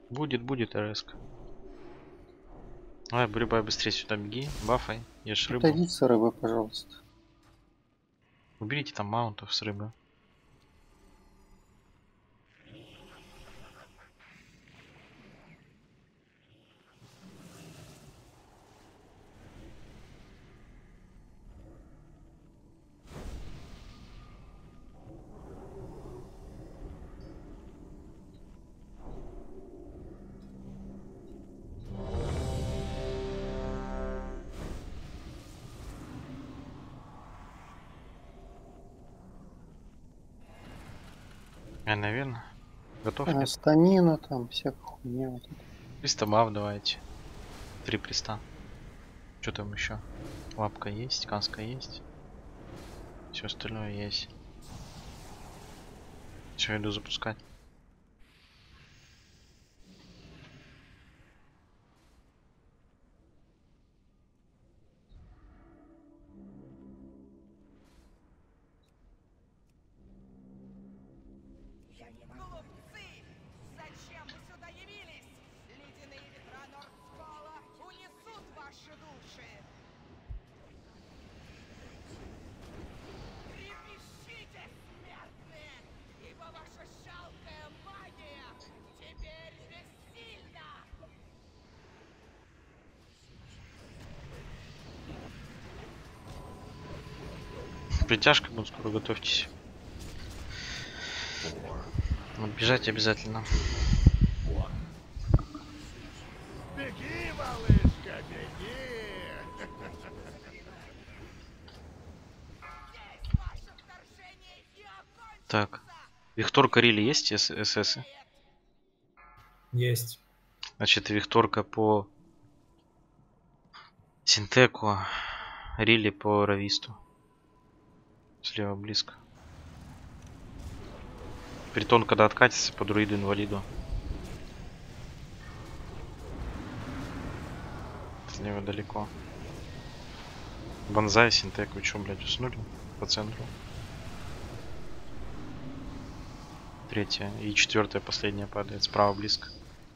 Будет РСК. Давай, Бурибай, быстрее сюда беги. Бафай, ешь рыбу. Отойдите с рыбы, пожалуйста. Уберите там маунтов с рыбы. Наверное. Готовьте. Станина там, всякая хуйня. Вот это. Пристабав давайте. 3 приста. Что там еще? Лапка есть, канска есть. Все остальное есть. Все, иду запускать. Глупцы! Зачем вы сюда явились? Ледяные ветра Нордскола унесут ваши души! Трепещите, смертные, ибо ваша жалкая магия теперь бессильна! Притяжка будет скоро, готовьтесь. Вот бежать обязательно. Беги, малышка, беги! Здесь ваше вторжение и окончится! Так. Виктор Карили есть СС? Есть. Значит, Викторка по Синтеку, Рили по Рависту. Слева близко. Притон, когда откатится по друиду инвалиду. Слева далеко. Бонзай, Синтеку, чё, блядь, уснули? По центру. Третья и четвертая, последняя падает. Справа близко.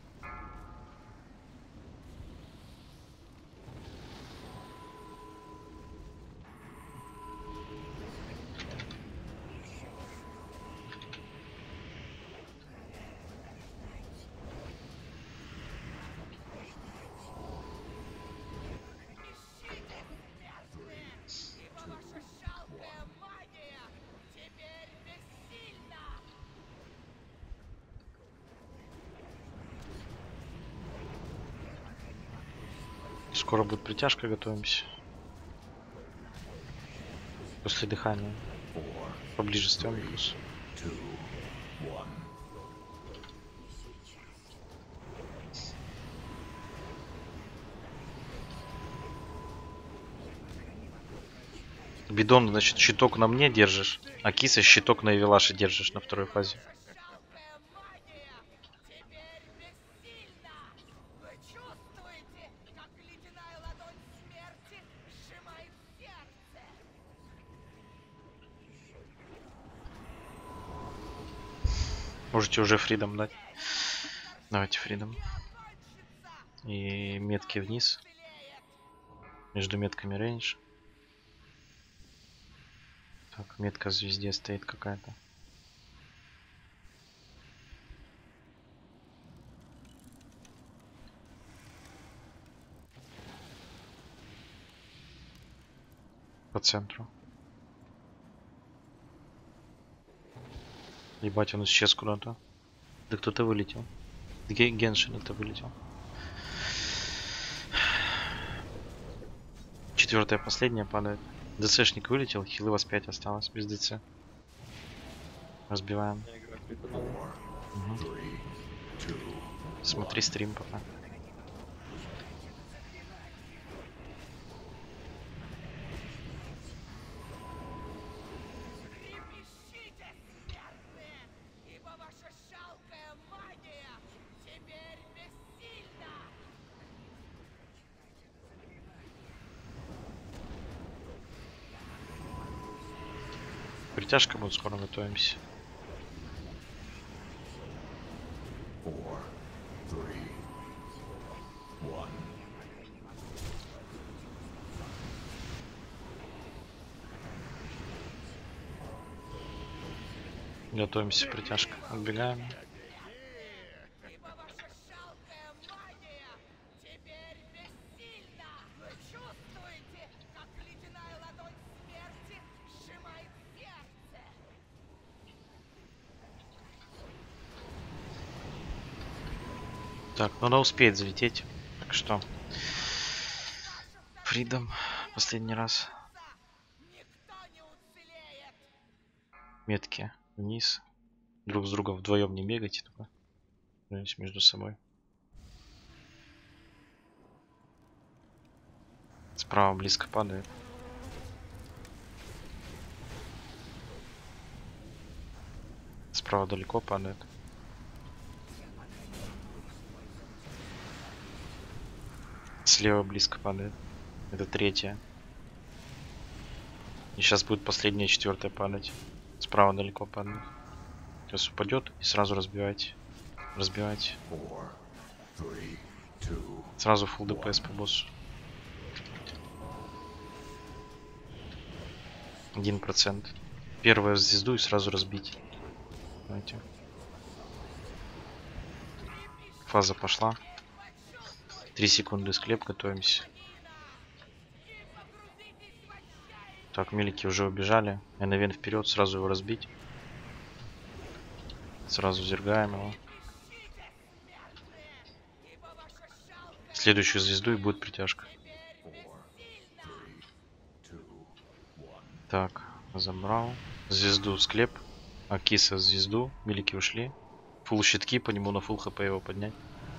Ибо ваша жалкая магия теперь бессильна! Скоро будет притяжка, готовимся. После дыхания. Поближе с Тёмикус. Бидон, значит, щиток на мне держишь, а киса щиток на Эвелаше держишь на второй фазе. Жалкая магия теперь бессильна! Вы чувствуете, как ледяная ладонь смерти сжимает сердце? Можете уже фридом дать. Давайте фридом. И окончится! И метки вниз. Белеет! Между метками рейндж. Так, метка в звезде стоит какая-то. По центру. Ебать, он исчез куда-то. Да кто-то вылетел. Геншин это вылетел. Четвертая, последняя падает. ДЦшник вылетел, хилы у вас 5 осталось без ДЦ. Разбиваем. Угу. Смотри стрим пока. Трепещите, смертные, ибо ваша жалкая магия теперь бессильна! Притяжка будет, скоро готовимся. 4, 3, Готовимся, притяжка. Отбегаем. ибо ваша жалкая магия теперь бессильна. Вы чувствуете, как ледяная ладонь смерти сжимает сердце. Так, ну она успеет залететь. Так что. Фридом. Последний раз. Никто не уцелеет. Метки вниз. Друг с другом вдвоем не бегайте только. Между собой. Справа близко падает. Справа далеко падает. Слева близко падает. Это третья. И сейчас будет последняя, четвертая падать. Справа далеко падает. Сейчас упадет и сразу разбивайте. Разбивайте. Сразу full ДПС по боссу. 1%. Первую звезду и сразу разбить. Давайте. Фаза пошла. 3 секунды склеп, готовимся. Так, мелики уже убежали. Энавен вперед, сразу его разбить. Сразу зергаем его. Следующую звезду и будет притяжка. Так, забрал. Звезду склеп. Акиса звезду. Мелики ушли. Фул щитки, по нему на фул хп его поднять.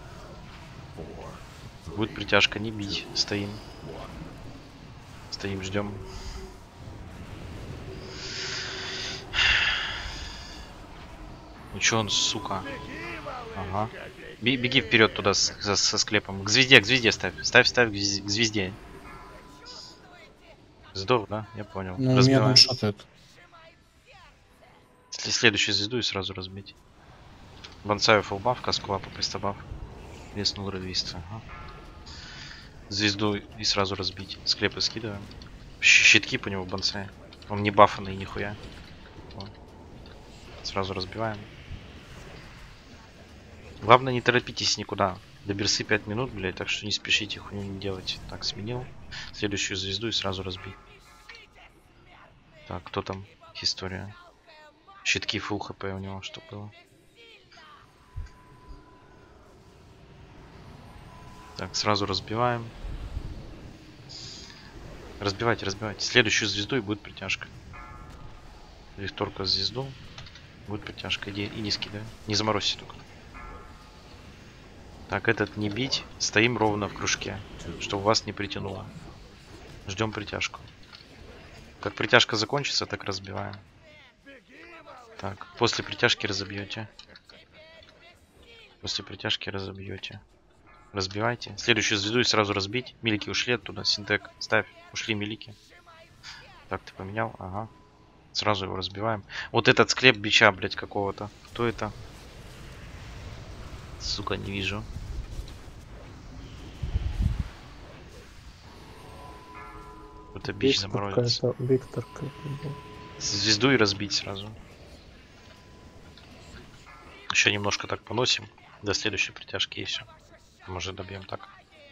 Будет притяжка, не бить. Стоим. Стоим, ждем. Ну чё он, сука? Ага. Беги вперед туда со склепом. К звезде ставь. Ставь к звезде. Сдох, да? Я понял. Ну, меня Разбиваем. ваншотает. Следующую звезду и сразу разбить. Бонсаю фулбаф, каску лапа, пристабаф. Леснул редвист. Ага. Звезду и сразу разбить. Склепы скидываем. Щитки по нему бонсай. Он не бафанный нихуя. Вот. Сразу разбиваем. Главное, не торопитесь никуда. До берсы 5 минут, блядь, так что не спешите, хуйню не делайте. Так, сменил. Следующую звезду и сразу разбить. Так, кто там? История. Щитки фул хп у него, что было. Так, сразу разбиваем. Разбивайте. Следующую звезду и будет притяжка. Викторка звезду. Будет притяжка. Иди и не скидай. Не заморозься только. Так, этот не бить. Стоим ровно в кружке. Чтобы вас не притянуло. Ждем притяжку. Как притяжка закончится, так разбиваем. Так, после притяжки разобьете. После притяжки разобьете. Разбивайте. Следующую звезду и сразу разбить. Милики ушли оттуда. Синтек, ставь. Ушли милики. Так, ты поменял? Ага. Сразу его разбиваем. Вот этот склеп бича, блядь, какого-то. Кто это? Сука, не вижу. Это бич заморозится. Виктор какой-то. Звезду и разбить сразу. Еще немножко так поносим. До следующей притяжки и все. Может, добьем так.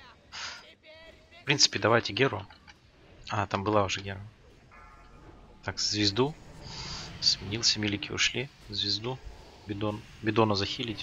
В принципе, давайте Геру. А, там была уже Гера. Так, звезду. Сменился, милики ушли. Звезду. Бидон. Бидона захилить.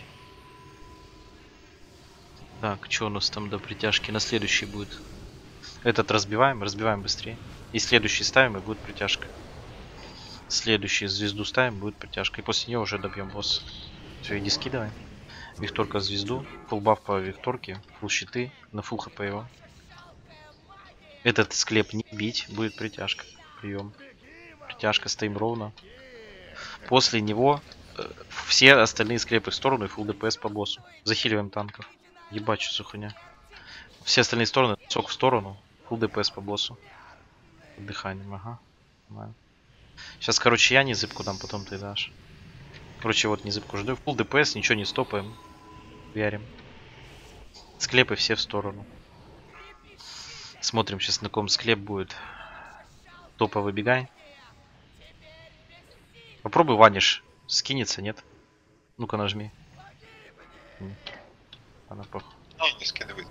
Так, что у нас там до притяжки? На следующий будет. Этот разбиваем быстрее. И следующий ставим, и будет притяжка. Следующий звезду ставим, будет притяжка. И после нее уже добьем босса. Все, иди скидывай. Викторка звезду. Фулл баф по Викторке. Фулл щиты. На фулл хп его. Этот склеп не бить. Будет притяжка. Прием. Притяжка. Стоим ровно. После него все остальные склепы в сторону и фулл ДПС по боссу. Захиливаем танков. Ебать, что за хуйня. Все остальные стороны. Сок в сторону. Фулл ДПС по боссу. Дыханием. Ага. Нормально. Сейчас, короче, я не зыбку дам, потом ты дашь. Короче, вот не зыбку жду. Фулл ДПС, ничего не стопаем. Вярим. Склепы все в сторону. Смотрим сейчас, на ком склеп будет. Топа выбегай. Попробуй ваниш Скинется, нет? Ну-ка нажми. Она похуй. Не скидывает.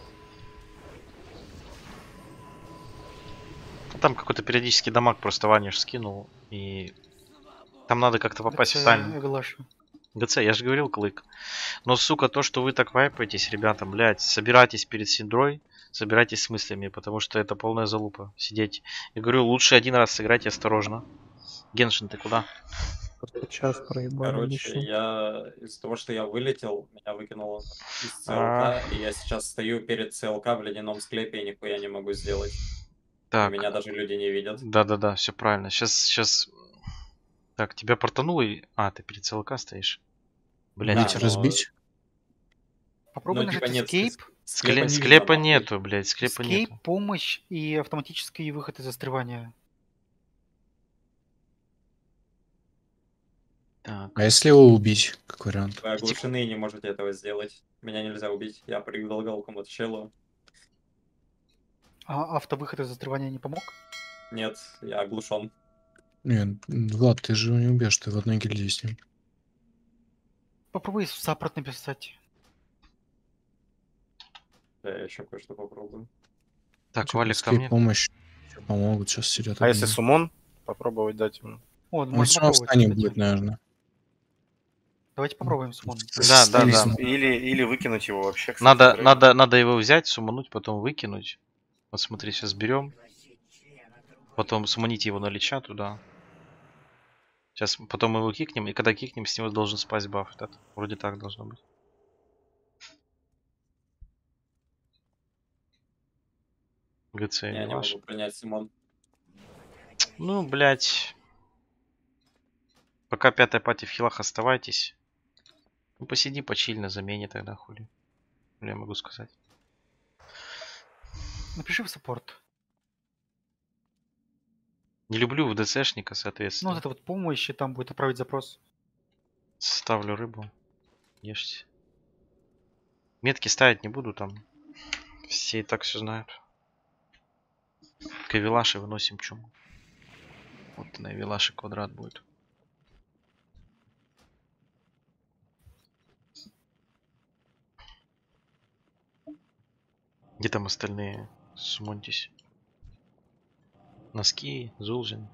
Там какой-то периодический дамаг просто Ваниш скинул. И там надо как-то попасть в тайм. ГЦ, я же говорил, клык. Но, сука, то, что вы так вайпаетесь, ребята, блядь, собирайтесь перед синдрой, собирайтесь с мыслями, потому что это полная залупа. Сидеть. Я говорю, лучше один раз сыграть осторожно. Геншин, ты куда? Сейчас проебали Короче, еще. я из-за того, что я вылетел, меня выкинуло из А. ЦЛК, и я сейчас стою перед ЦЛК в ледяном склепе и нихуя не могу сделать. И Так, меня даже люди не видят. да-да-да, все правильно. Сейчас. Так, тебя портануло и... А, ты перед ЦЛК стоишь. Блядь, Да, Бить, но- разбить? Попробуй Ну, типа, нажать нет, Escape, склепа не склепа видно, нахуй. нету, блядь, склепа Escape, нету. помощь и автоматический выход из застревания. Так, А если его убить, как вариант? Вы оглушены и не можете этого сделать. Меня нельзя убить. Я предлагал кому-то челу. А автовыход из застревания не помог? Нет, я оглушен. Нет, Влад, ты же его не убьешь, ты в одной гильдии с ним. Попробуй саппорт написать. Я еще кое-что попробую. так, Типа, Валик ко скейп, мне. помощь всё помогут, сейчас сидят. А если одни. суммон? Попробовать дать ему. О, Он можно все равно попробовать, встанет кстати. будет, наверное. Давайте попробуем суммон. Да, да, да. Или выкинуть его вообще. Кстати, Надо, дрейф. надо его взять, сумануть, потом выкинуть. Вот смотри, сейчас берем. Потом суманите его на лича туда. Сейчас потом мы его кикнем, и когда кикнем, с него должен спасть баф этот. Вроде так должно быть. ГЦ Я не не ваш. могу принять Симон. Ну, блять. Пока пятая пати в хилах оставайтесь. Ну, посиди, почиль на замене тогда, хули. Хули я могу сказать. Напиши в саппорт. Не люблю в ДЦшника, Ну, соответственно. вот это вот помощь, и там будет отправить запрос. Ставлю рыбу. Ешьте. Метки ставить не буду там. Все и так все знают. Кавилаши выносим чуму. Вот на Вилаши квадрат будет. Где там остальные? Сумоньтесь. Носки, Зулжин.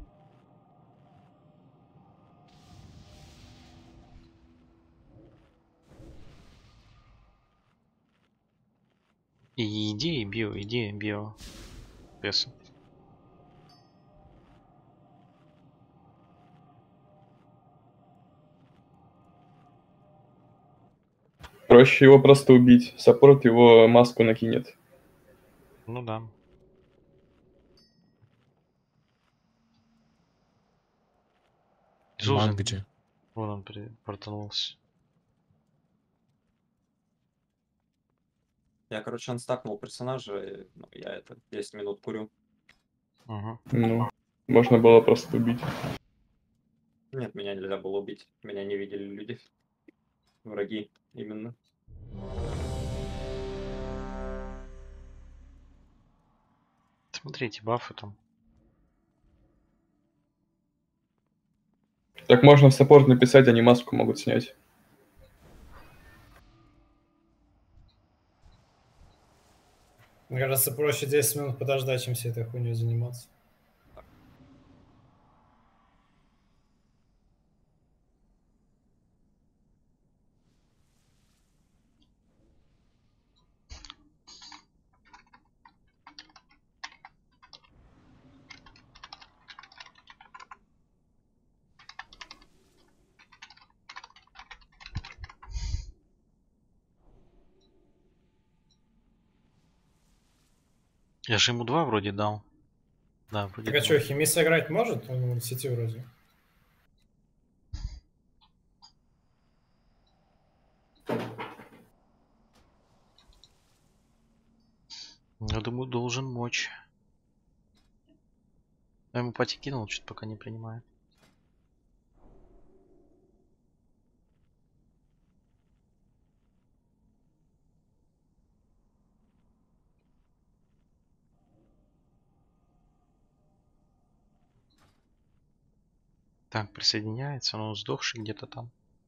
И идеи био. Песо. Проще его просто убить. Саппорт его маску накинет. Ну да. Маг Зулжин. где? Вон он портанулся. Я, короче, анстакнул персонажа, и, ну, я это 10 минут курю. Угу. Ну, можно было просто убить. Нет, меня нельзя было убить. Меня не видели люди. Враги, именно. Смотрите, бафы там. Так можно в саппорт написать, они маску могут снять. Мне кажется, проще 10 минут подождать, чем всей этой хуйней заниматься. Я же ему 2 вроде дал. Да, вроде Так а дал. что, Химис играть может? Он в сети вроде. Я думаю, должен мочь. Я ему пати кинул, что-то пока не принимает. Так, присоединяется, но он сдохший где-то там.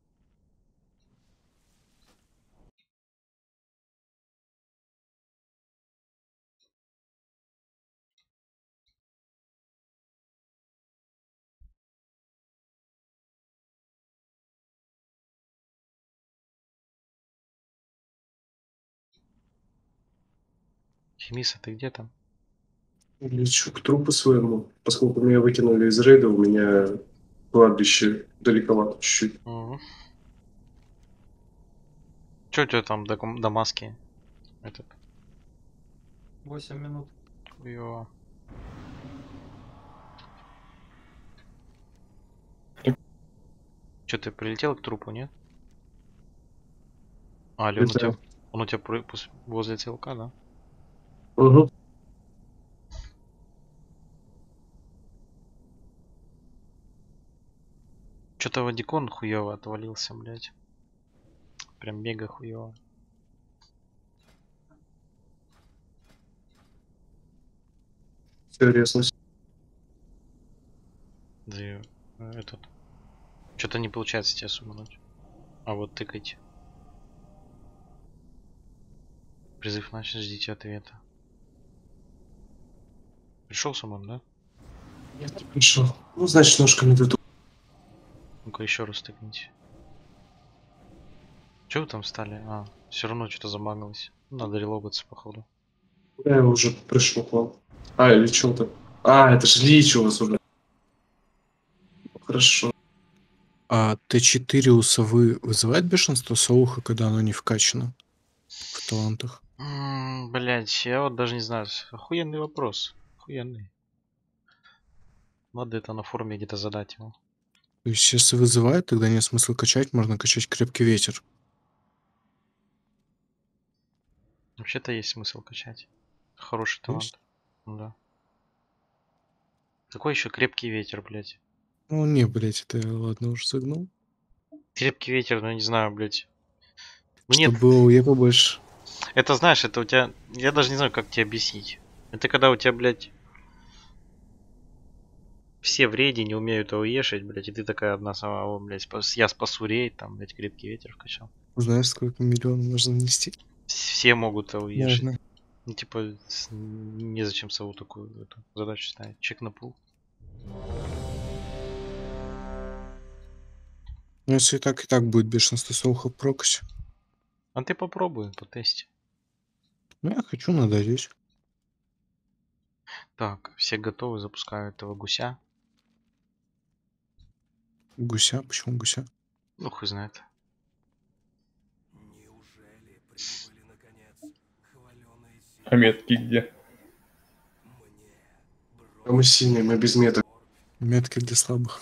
Химиса, ты где там? Лечу к трупу своему. Поскольку меня выкинули из рейда, у меня кладбище далековато чуть-чуть. Угу. Че у тебя там до маски? Этот. 8 минут. Хуёво. Че, ты прилетел к трупу, нет? А, или он у тебя возле целка, да? Угу. Что-то Вадикон хуёво отвалился, блядь. Прям мега хуёво. Все, резность. Да этот. Что-то не получается тебя сумануть. А вот тыкайте. Призыв начат, ждите ответа. Пришел суман, да? Нет, не пришел. Ну, значит, ножками тут. Ну-ка еще раз тыкните. Че вы там стали? А, все равно что-то замагалось. Надо релогаться, походу. Я уже пришел к вам. А, или что-то. А, это же Лич у вас уже. Хорошо. А Т4 у совы вызывает бешенство соуха, когда оно не вкачано в талантах? Блять, я вот даже не знаю. Охуенный вопрос. Охуенный. Надо это на форуме где-то задать его. То есть, если вызывает, тогда нет смысла качать, можно качать крепкий ветер. Вообще-то есть смысл качать. Хороший талант. Есть? Ну да. Какой еще крепкий ветер, блять? Ну, не, блять, это я, ладно, уже загнул. Крепкий ветер, ну не знаю, блять. Ну нет. Чтобы было я побольше. Это знаешь, это у тебя. Я даже не знаю, как тебе объяснить. Это когда у тебя, блять. Все в рейде не умеют ауешить, блять, и ты такая одна сама, блять, я спасу рейд, там, блять, крепкий ветер вкачал. Знаешь, сколько миллионов можно нести? Все могут ауешить. Можно. Ну, типа, незачем сову такую эту задачу ставить. Чек на пул. Ну, если и так будет бешенство соуха прокась. А ты попробуй, потести. Ну, я хочу надавить. Так, все готовы, запускаю этого гуся. Гуся? Почему гуся? Ну, хуй знает. А метки где? А мы сильные, мы без меток. Метки для слабых.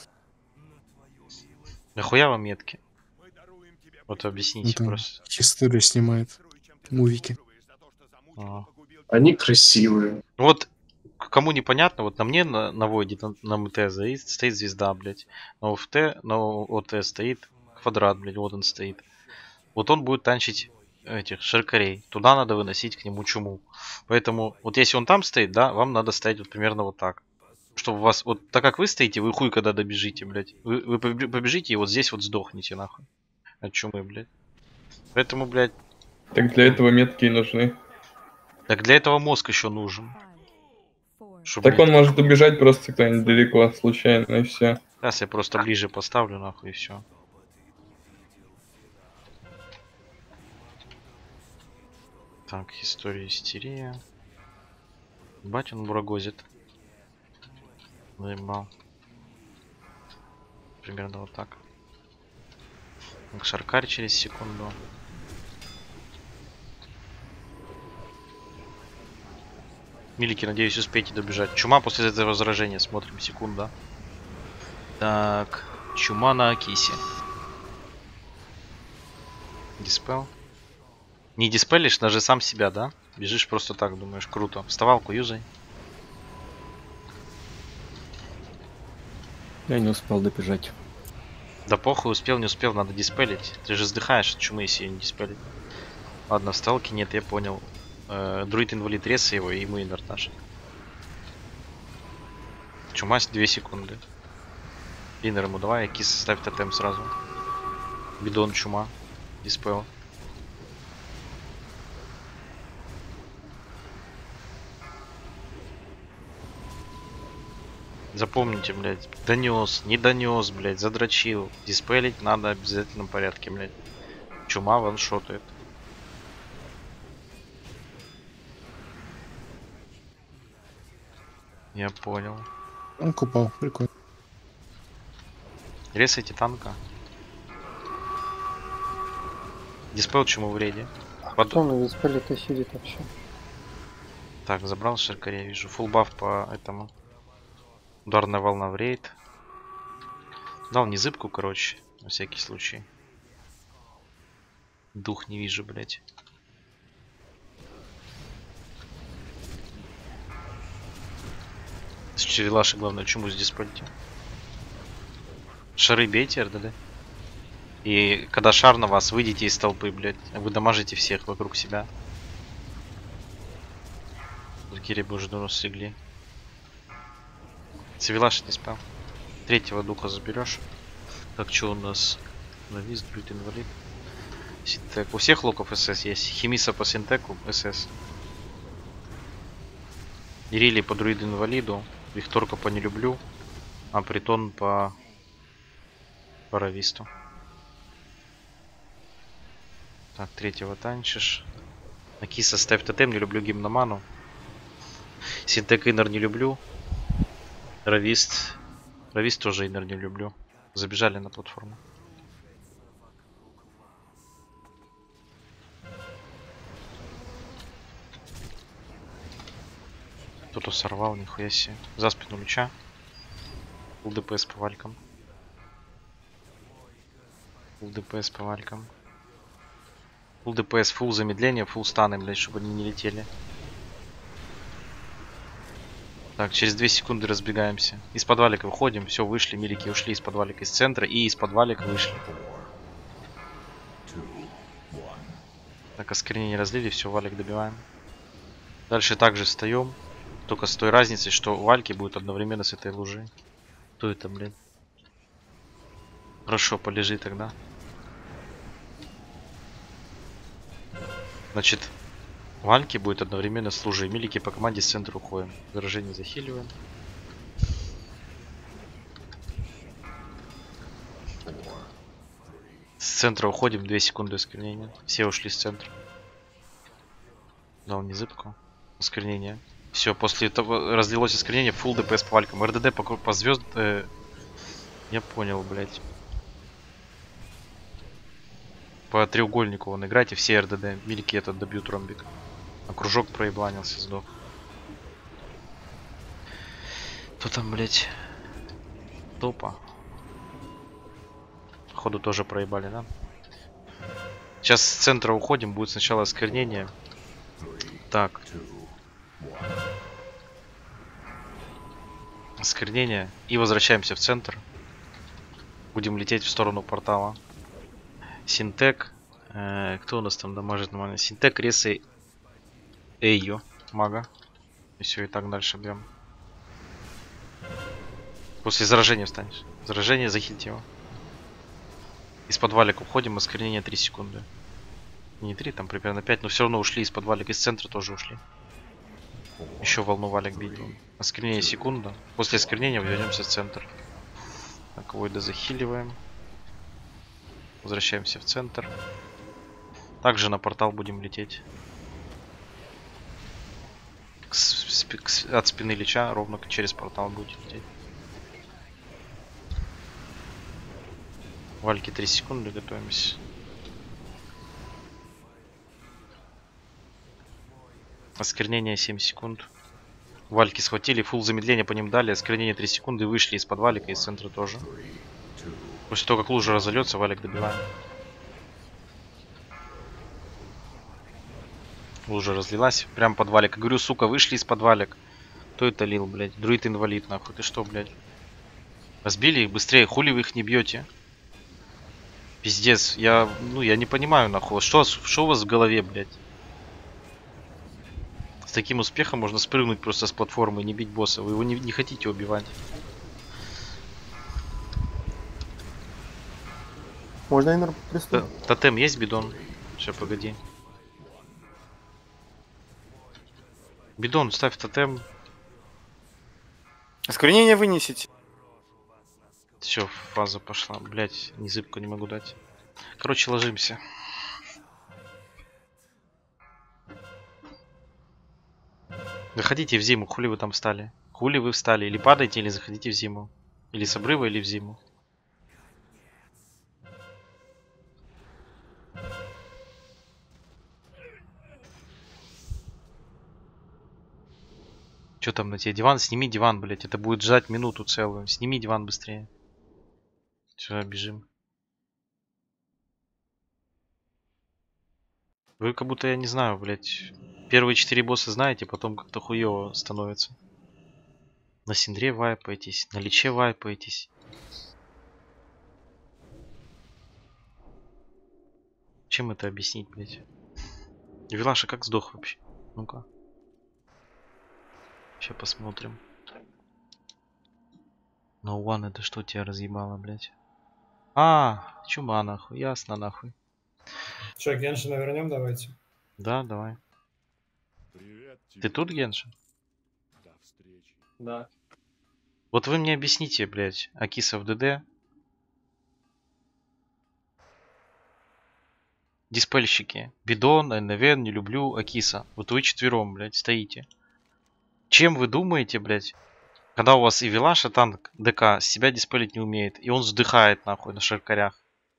Нахуя вам метки? Вот объясните Там просто. история снимает. Мувики. А. Они красивые. Вот, кому непонятно, вот на мне на войде, на МТ стоит звезда, блядь. На ОФТ, на ОТ стоит квадрат, блядь, вот он стоит. Вот он будет танчить этих шаркарей. Туда надо выносить к нему чуму. Поэтому, вот если он там стоит, да, вам надо стоять вот примерно вот так. Чтобы у вас, вот так как вы стоите, вы хуй когда добежите, блядь. Вы побежите и вот здесь вот сдохнете, нахуй. От чумы, блядь. Поэтому, блядь. Так для этого метки и нужны. Так для этого мозг еще нужен. Чтоб, так он может убежать просто кто-нибудь далеко, случайно, и все. Сейчас я просто ближе поставлю, нахуй, и все. Так, история истерия. Бать, он бурагозит. Заебал. Примерно вот так. Шаркарь через секунду. Милики, надеюсь, успеете добежать. Чума после этого заражения. Смотрим, секунда. Так, чума на Акисе. Диспел. Не диспелишь, даже сам себя, да? Бежишь просто так, думаешь, круто. Вставалку юзай. Я не успел добежать. Да похуй, успел, не успел, надо диспелить. Ты же сдыхаешь от чумы, если ее не диспелить. Ладно, вставалки нет, я понял. Друид инвалид реса его, и ему инвертаж. Чума 2 секунды. Иннер ему давай, Кис ставь тотем сразу. Бидон, чума. Диспел. Запомните, блядь, донес, не донес, блядь, задрочил. Диспелить надо в обязательном порядке, блядь. Чума ваншотает. Я понял. Он купал, прикольно. Ресайте танка. Диспел чему в рейде? Кто на диспеле-то сидит вообще? Так, забрал шаркаря, вижу. Фулл баф по этому. Ударная волна в рейд. Дал не зыбку, короче, на всякий случай. Дух не вижу, блять. С черелаши, главное, чему здесь пойти. Шары бейте, РДД. И когда шар на вас, выйдите из толпы, блять. Вы дамажите всех вокруг себя. Кири бы уже давно слегли. Цивилаш не спал. Третьего духа заберешь. Так, что у нас? Навис, друид, инвалид. Синтек. У всех локов СС есть. Химиса по синтеку, СС. Ирили по друиду инвалиду. Викторка по не люблю. А Притон по рависту. Так, третьего танчишь. Накиса ставь тотем, не люблю гимноману. Синтек иннер не люблю. Равист. Равист тоже иннер не люблю. Забежали на платформу. Кто-то сорвал, нихуя себе. За спину меча. Фулл ДПС по валькам. Фулл ДПС по валькам. Фулл ДПС, фулл замедление, фулл станы, блядь, чтобы они не летели. Так, через 2 секунды разбегаемся. Из подвалика выходим, все, вышли, милики ушли из подвалика из центра и из подвалика вышли. Так, осквернение разлили, все, валик добиваем. Дальше также встаем. Только с той разницей, что вальки будут одновременно с этой лужей. Кто это, блядь? Хорошо, полежи тогда. Значит, вальки будет одновременно с лужей. Милики по команде с центра уходим. Заражение захиливаем. С центра уходим, 2 секунды осквернения. Все ушли с центра. Дал не зыбку. Осквернение. Все, после того разлилось осквернение, фулл ДПС по валькам. РДД по звезд... Я понял, блядь. По треугольнику вон играйте, все РДД. Милики этот добьют ромбик. А кружок проебланился, сдох. Кто там, блядь? Топа. Походу тоже проебали, да? Сейчас с центра уходим, будет сначала осквернение. Так. Осквернение. И возвращаемся в центр. Будем лететь в сторону портала. Синтек. Кто у нас там дамажит нормально? Синтек, Ресы, Эйо, мага. И все, и так дальше бьем. После заражения встанешь. Заражение, захильте его. Из подвалика уходим, осквернение 3 секунды. Не 3, там примерно 5, но все равно ушли из подвалика, из центра тоже ушли. Еще волну валик бить. Осквернение секунда. После осквернения вернемся в центр. Так, Войда захиливаем. Возвращаемся в центр. Также на портал будем лететь. От спины Лича ровно через портал будет лететь. Вальки 3 секунды, готовимся. Осквернение 7 секунд. Вальки схватили, фулл замедление по ним дали, осквернение 3 секунды, вышли из подвалика, из центра тоже. После того, как лужа разольется, валик добиваем. Лужа разлилась, прям подвалик. Говорю, сука, вышли из подвалик. Кто это лил, блядь? Друид инвалид, нахуй. Ты что, блядь? Разбили их быстрее, хули вы их не бьете? Пиздец, я не понимаю, нахуй. Что у вас в голове, блядь? С таким успехом можно спрыгнуть просто с платформы и не бить босса. Вы его не хотите убивать. Можно Инер приступить? Тотем есть бидон? Сейчас, погоди. Бидон, ставь тотем. Осквернение вынесите. Все, фаза пошла. Блять, ни зыбку не могу дать. Короче, ложимся. Заходите в зиму, хули вы там встали? Хули вы встали? Или падайте, или заходите в зиму. Или с обрыва, или в зиму. Че там на тебе? Диван? Сними диван, блять. Это будет ждать минуту целую. Сними диван быстрее. Все, бежим. Вы как будто, я не знаю, блять. Первые 4 босса знаете, потом как-то хуево становится. На Синдре вайпаетесь, на Личе вайпаетесь. Чем это объяснить, блять? Вилаша как сдох вообще? Ну-ка. Сейчас посмотрим. No One, это что тебя разъебало, блять? А, чума нахуй, ясно нахуй. Че, Геншина вернем, давайте. Да, давай. Ты тут, Геншин? Да. Вот вы мне объясните, блять, Акиса в ДД. Диспельщики. Бидон, НВН, не люблю, Акиса. Вот вы четвером, блять, стоите. Чем вы думаете, блять, когда у вас и Вилаша танк ДК себя диспелить не умеет, и он вздыхает нахуй на шаркарях?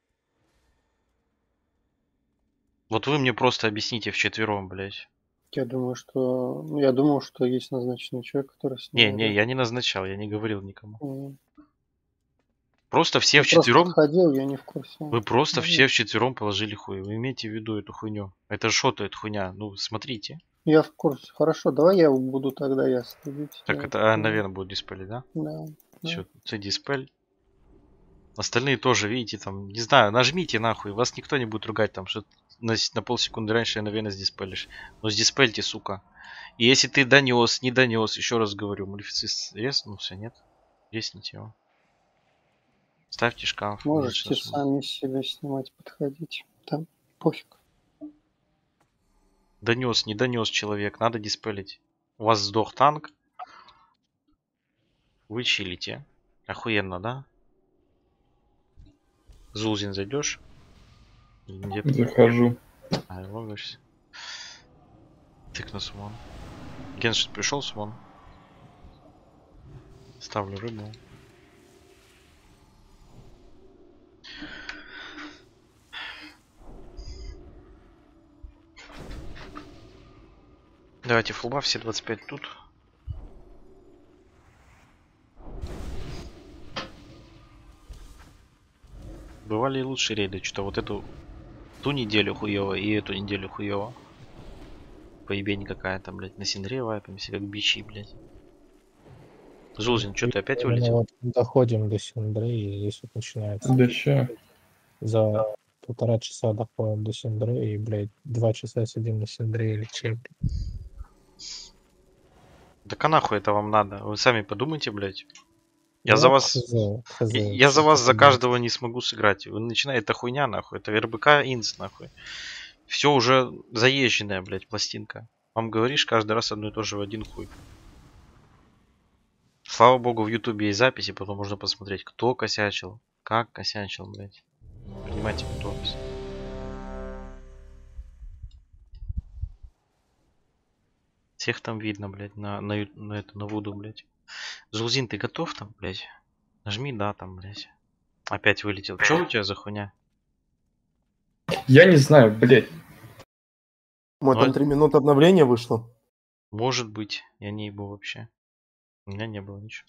Вот вы мне просто объясните вчетвером, блять. Я думаю, что... Я думал, что есть назначенный человек, который с ним... Не, я не назначал, я не говорил никому. М. Просто все Я просто вчетвером. подходил, я не в курсе. Вы просто Ну, все вчетвером положили хуй. Вы имейте в виду эту хуйню. Это шотает хуйня. Ну, смотрите. Я в курсе. Хорошо, давай я буду тогда я следить. Так Я это, понял. наверное, будет диспель, да? Да. Все, це диспель. Остальные тоже, видите, там, не знаю, нажмите нахуй. Вас никто не будет ругать там, что на полсекунды раньше, наверное, сдиспелишь. Но сдиспельте, сука. И если ты донес, не донес, еще раз говорю, малефицист резнулся, нет? Резните его. Ставьте шкаф. Можете лучше сами себя снимать, подходить. Там пофиг. Донес, не донес человек, надо диспелить. У вас сдох танк. Вы чилите. Охуенно, да? Зулзин зайдешь? Где-то. Захожу. А, логаешься. Тык на сумон. Геншин пришел сумон. Ставлю рыбу. Давайте фулба, все 25 тут. Бывали и лучшие рейды, что вот эту ту неделю хуево и эту неделю хуево. Поебень какая-то, блядь, на Синдре вайпаемся, как бичи, блядь. Зулзин, что ты опять Именно улетел? вот доходим до Синдры, и здесь вот начинается. Да ща. За 1,5 часа доходим до Синдры, и, блядь, 2 часа сидим на Синдре или чем. Так а нахуй это вам надо? Вы сами подумайте, блядь. Я Ну, за вас... хз, Я за что вас за подумать. каждого не смогу сыграть. Вы начинаете, это хуйня, нахуй. Это РБК инс, нахуй. Все уже заезженная, блядь, пластинка. Вам говоришь каждый раз одно и то же в один хуй. Слава богу, в ютубе есть записи, потом можно посмотреть, кто косячил, как косячил, блядь. Принимайте готовность. Всех там видно, блядь, на вуду, блядь. Зулзин, ты готов там, блядь? Нажми да там, блядь. Опять вылетел. Че у тебя за хуйня? Я не знаю, блядь. Может, там 3 минуты обновления вышло? Может быть, я не ебу вообще. У меня не было ничего.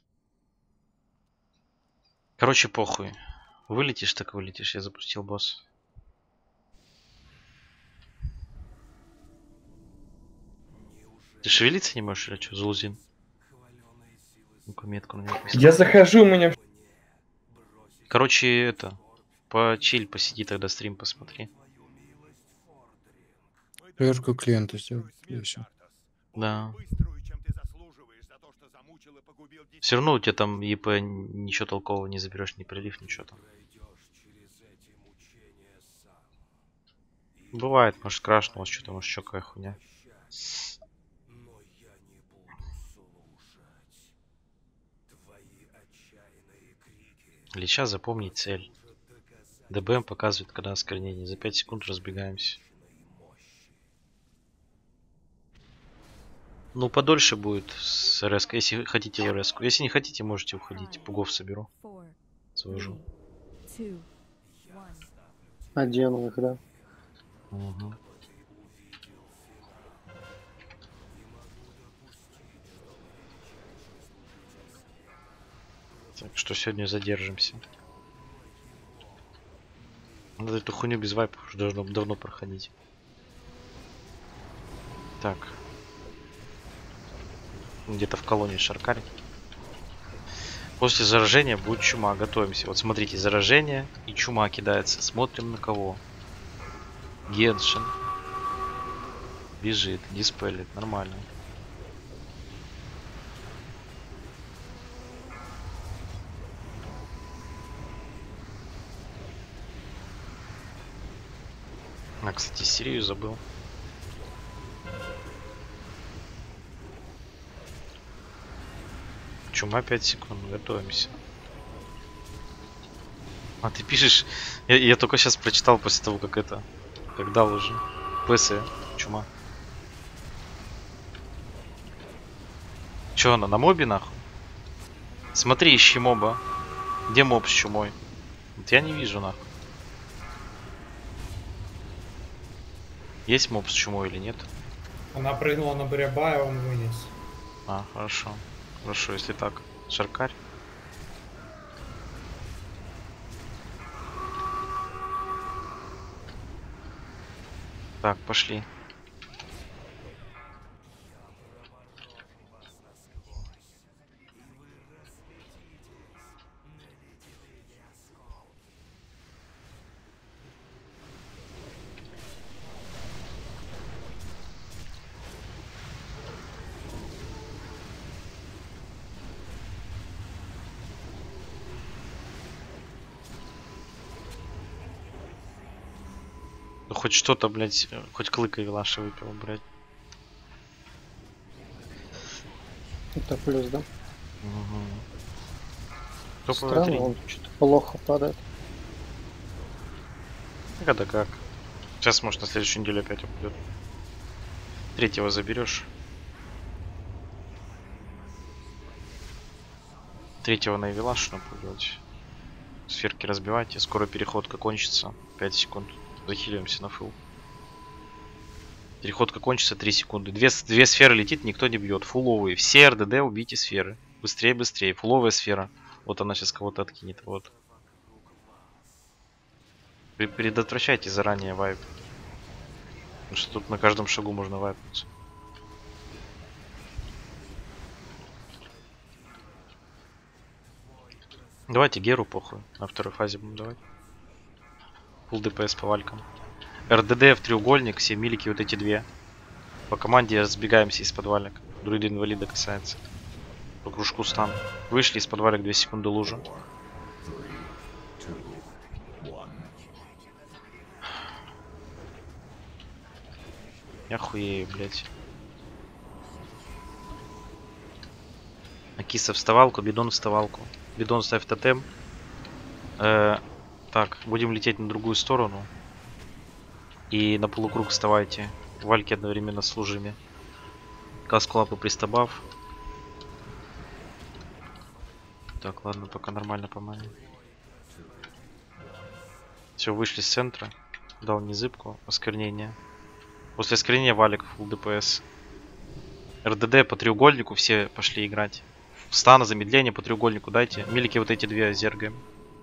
Короче, похуй. Вылетишь, так вылетишь. Я запустил босс. Ты шевелиться не можешь или что, Зулзин? Ну-ка, метку на него поставь. Я захожу, у меня... Короче, это... Почиль, посиди тогда, стрим посмотри. Проверку клиента сделать. И все. Да. Все равно у тебя там ЕП ничего толкового не заберешь, ни прилив, ничего там. Бывает, может крашнулось, что-то, может еще какая хуйня. Лича запомнить цель. ДБМ показывает, когда осквернение. За 5 секунд разбегаемся. Ну, подольше будет с РС, если хотите РС. Если не хотите, можете уходить. Пугов соберу. Свожу. Одену их, да. Угу. Так что сегодня задержимся. Надо эту хуйню без вайпов уже должно давно проходить. Так. Где-то в колонии Шаркарь. После заражения будет чума. Готовимся. Вот смотрите, заражение и чума кидается. Смотрим на кого. Геншин. Бежит, диспелит. Нормально. А, кстати, Сирию забыл. Чума 5 секунд, готовимся. А ты пишешь, я только сейчас прочитал после того, как это, как дал уже. ПС, чума. Че она, на мобе нахуй? Смотри, ищи моба. Где моб с чумой? Вот я не вижу нахуй. Есть моб с чумой или нет? Она прыгнула на Баряба, и он вынес. А, хорошо. Хорошо, если так. Шаркарь. Так, пошли. Ну, хоть что-то, блядь, хоть клыка и Вилаша выпил, блядь. Это плюс, да? Угу. Странно, он что-то плохо падает. Когда как. Сейчас, может, на следующей неделе опять упадет. Третьего заберешь. Третьего на Вилашу напугать. Сферки разбивайте. Скоро переходка кончится. 5 секунд. Захиливаемся на фул. Переходка кончится 3 секунды. Две сферы летит, никто не бьет. Фуловые. Все РДД убейте сферы. Быстрее, быстрее. Фуловая сфера. Вот она сейчас кого-то откинет. Вот. Предотвращайте заранее вайп. Потому что тут на каждом шагу можно вайпнуться. Давайте Геру похуй. На второй фазе будем давать. Фулл ДПС по валькам. РДД в треугольник, все милики вот эти две. По команде разбегаемся из подвалек. Друида инвалида касается. По кружку стан. Вышли из подвалек 2 секунды лужа. Я хуею, блять. Акиса вставалку, бидон вставалку. Бидон ставь тотем. Так, будем лететь на другую сторону. И на полукруг вставайте. Вальки одновременно с лужами. Каску лапы пристабав. Так, ладно, пока нормально по-моему. Все, вышли с центра. Дал незыбку. Осквернение. После осквернения валик фулл ДПС. РДД по треугольнику все пошли играть. Стана, замедление по треугольнику дайте. Милики вот эти две зергаем.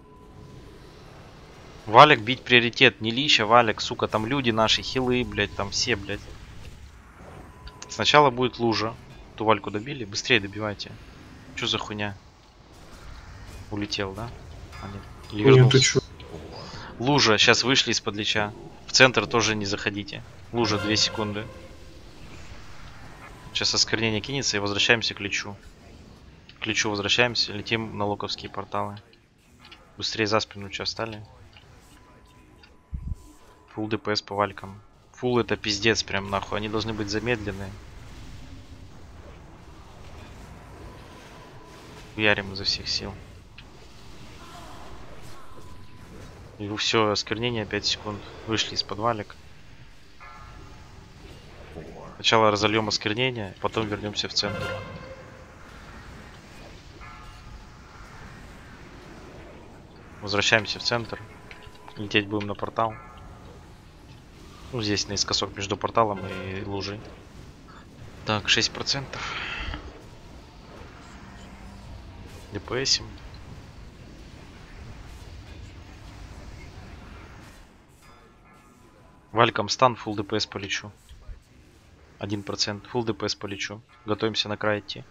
Валик бить приоритет. Не лища, Валик, сука, там люди наши, хилы, блядь, там все, блядь. Сначала будет лужа. Ту Вальку добили, быстрее добивайте. Чё за хуйня? Улетел, да? А, нет. Или вернулся? Лужа, сейчас вышли из-под лича. В центр тоже не заходите. Лужа 2 секунды. Сейчас осквернение кинется и возвращаемся к личу. К личу возвращаемся, летим на локовские порталы. Быстрее за спину что стали. Фул ДПС по валькам. Фул это пиздец прям нахуй. Они должны быть замедленные. Ярим изо всех сил. И все, осквернение 5 секунд. Вышли из-под валик. Сначала разольем осквернение, потом вернемся в центр. Возвращаемся в центр. Лететь будем на портал. Ну, здесь наискосок между порталом и лужей. Так, 6%. ДПСим. Вальком стан, фул ДПС полечу. 1%. Фул ДПС полечу. Готовимся на край идти.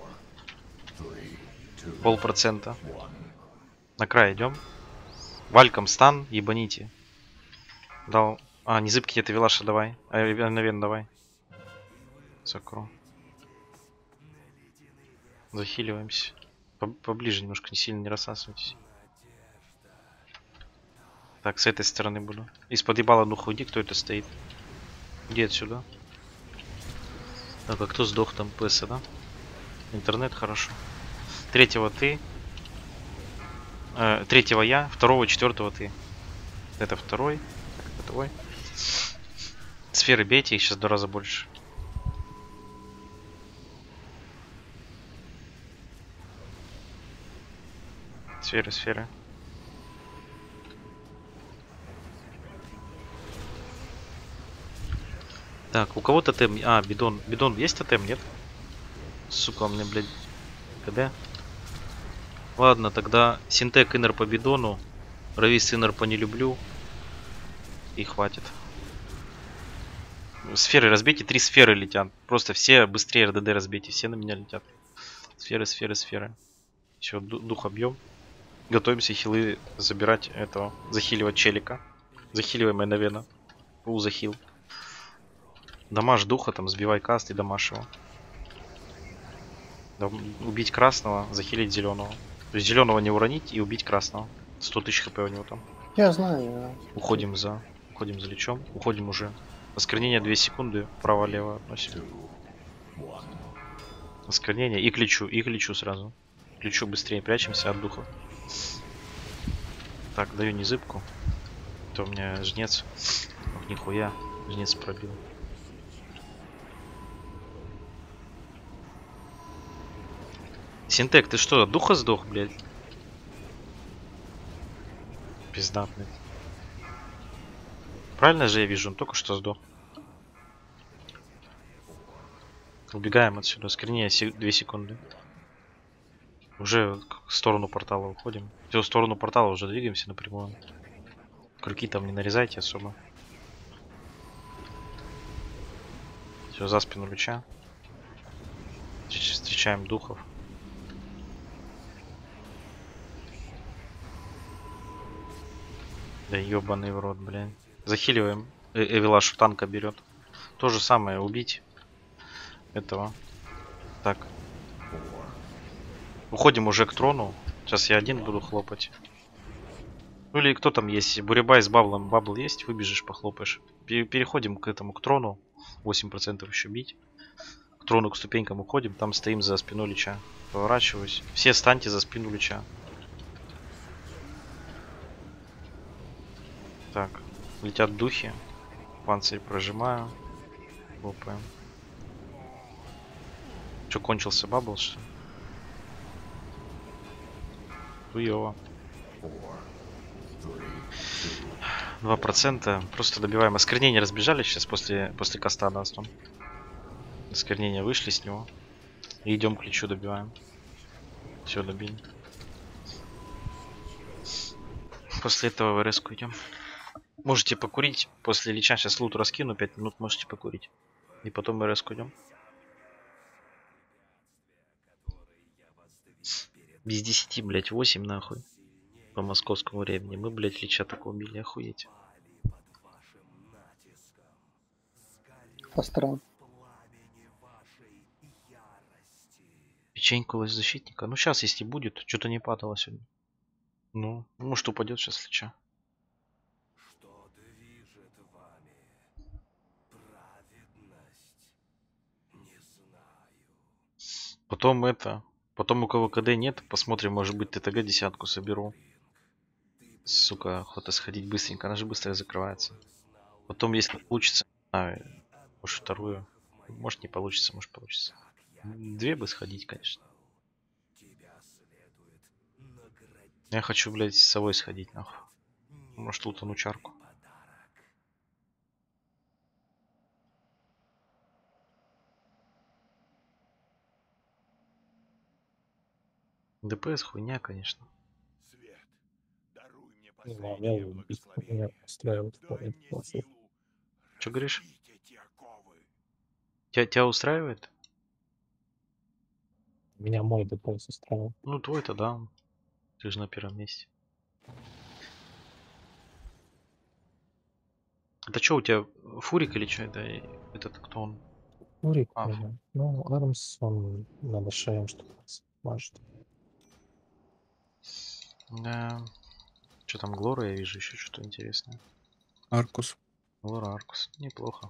0,5%. На край идем. Вальком стан, ебаните. Дал. А, не зыбки, это Вилаша, давай. Навен, давай. Сокру. Захиливаемся. Поближе немножко, не сильно не рассасывайтесь. Так, с этой стороны буду. Из-под ебала духа уйди, кто это стоит. Иди отсюда. Так, а кто сдох там? ПС, да? Интернет, хорошо. Третьего ты. Третьего я. Второго, четвертого ты. Это второй. Это твой. Сферы бейте, их сейчас в 2 раза больше. Сферы, сферы. Так, у кого тотем? А, бидон. Бидон есть тотем, нет? Сука, у меня, блядь, КД. Ладно, тогда Синтек иннер по бидону. Равис иннер по не люблю. И хватит. Сферы разбейте, 3 сферы летят. Просто все быстрее РДД разбейте, все на меня летят. Сферы, сферы, сферы. Все, дух объем. Готовимся хилы забирать этого. Захиливать челика. Захиливаем Эйновена. Фул захил. Дамаж духа, там сбивай каст и дамаж его. Убить красного, захилить зеленого. То есть зеленого не уронить и убить красного. 100 тысяч хп у него там. Я знаю. Уходим за лечом. Уходим уже. Осквернение 2 секунды. Право-лево относим. Осквернение и к лечу сразу. К лечу быстрее, прячемся от духа. Так, даю незыбку. Это у меня жнец. Ох, нихуя. Жнец пробил. Синтек, ты что, от духа сдох, блядь? Пизда, блядь. Правильно же я вижу, он только что сдох. Убегаем отсюда. Осквернение 2 секунды. Уже в сторону портала уходим. Все, в сторону портала уже двигаемся напрямую. Крюки там не нарезайте особо. Все, за спину люча. Встречаем духов. Да ебаный в рот, блядь. Захиливаем. Эвилашу танка берет. То же самое, убить этого. Так. Уходим уже к трону. Сейчас я один буду хлопать. Ну или кто там есть? Буребай с баблом. Бабл есть? Выбежишь, похлопаешь. Переходим к этому, к трону. 8% еще бить. К трону, к ступенькам уходим. Там стоим за спиной лича. Поворачиваюсь. Все станьте за спину лича. Так. Летят духи. Панцирь прожимаю. Хлопаем. Че, кончился бабл, что ли? Хуёво. 2%. Просто добиваем. Осквернение разбежали сейчас после каста даст он. Осквернение вышли с него. И идем к лечу, добиваем. Все, добили. После этого в РС-ку идем. Можете покурить. После леча сейчас лут раскину. 5 минут можете покурить. И потом в РС-ку идем. Без 10, блять, 8 нахуй. По московскому времени. Мы, блять, леча такого убили, охуеть. Астрал. Печеньку защитника. Ну сейчас, если будет, что-то не падало сегодня. Ну, может упадет сейчас леча. Потом это. Потом у кого КД нет, посмотрим, может быть ТТГ 10-ку соберу. Сука, охота сходить быстренько, она же быстро закрывается. Потом, если получится, может вторую. Может не получится, может получится. 2 бы сходить, конечно. Я хочу, блядь, с совой сходить, нахуй. Может лутану чарку. ДПС хуйня, конечно. Не знаю, меня устраивает вполне неплохо. Что говоришь? Тебя устраивает? Меня мой ДПС устраивает. Ну твой-то да. Ты же на первом месте. Это что у тебя, Фурик или что это? Этот кто он? Фурик, ну, Армс, он надо шеем, что мажет. Да. Что там, Глора, я вижу еще что-то интересное. Аркус. Глора, Аркус. Неплохо.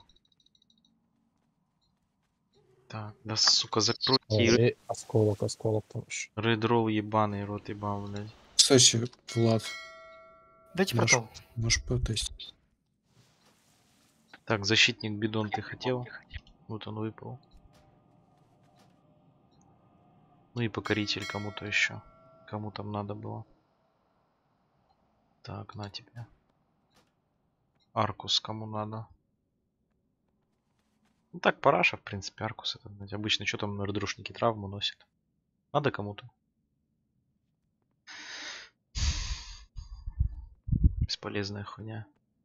Так, да сука, закройте. Осколок там еще. Редролл ебаный, рот ебан, блядь. Кстати, Влад. Дайте портал. Можешь потестить. Так, защитник бидон ты хотел? Вот он выпал. Ну и покоритель кому-то еще. Кому там надо было. Так, на тебе. Аркус кому надо. Ну так, параша, в принципе, Аркус это, блядь, обычно что там РДРушники травму носят. Надо кому-то. Бесполезная хуйня.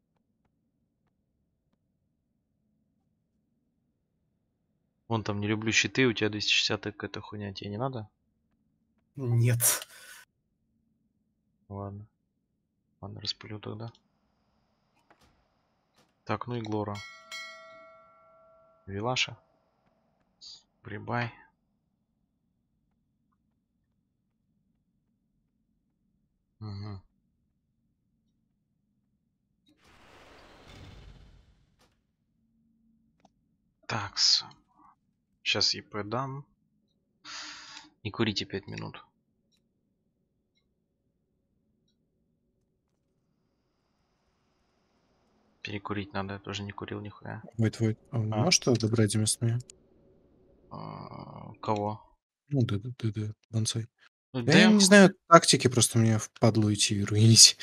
Вон там не люблю щиты, у тебя 260 какая-то хуйня, тебе не надо? Нет. Ладно. Ладно, распылю тогда. Так, ну и Глора. Вилаша. Прибай. Угу. Такс. Сейчас ЕП дам. Не курите 5 минут. Перекурить надо, я тоже не курил нихуя. Войт, можешь добрать вместо меня? Кого? Ну, да, Бонсай. Ну, Я не знаю тактики, просто мне впадло идти и руинить.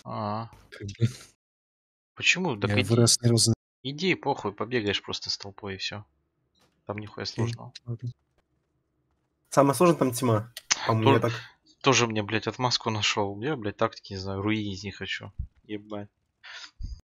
Почему? Так Я вырос не раз. иди, похуй, побегаешь просто с толпой и все. Там нихуя сложного. Самое сложное там тьма. По мне так. Тоже мне, блядь, отмазку нашел. Я, блядь, тактики не знаю, руинить не хочу. Ебать.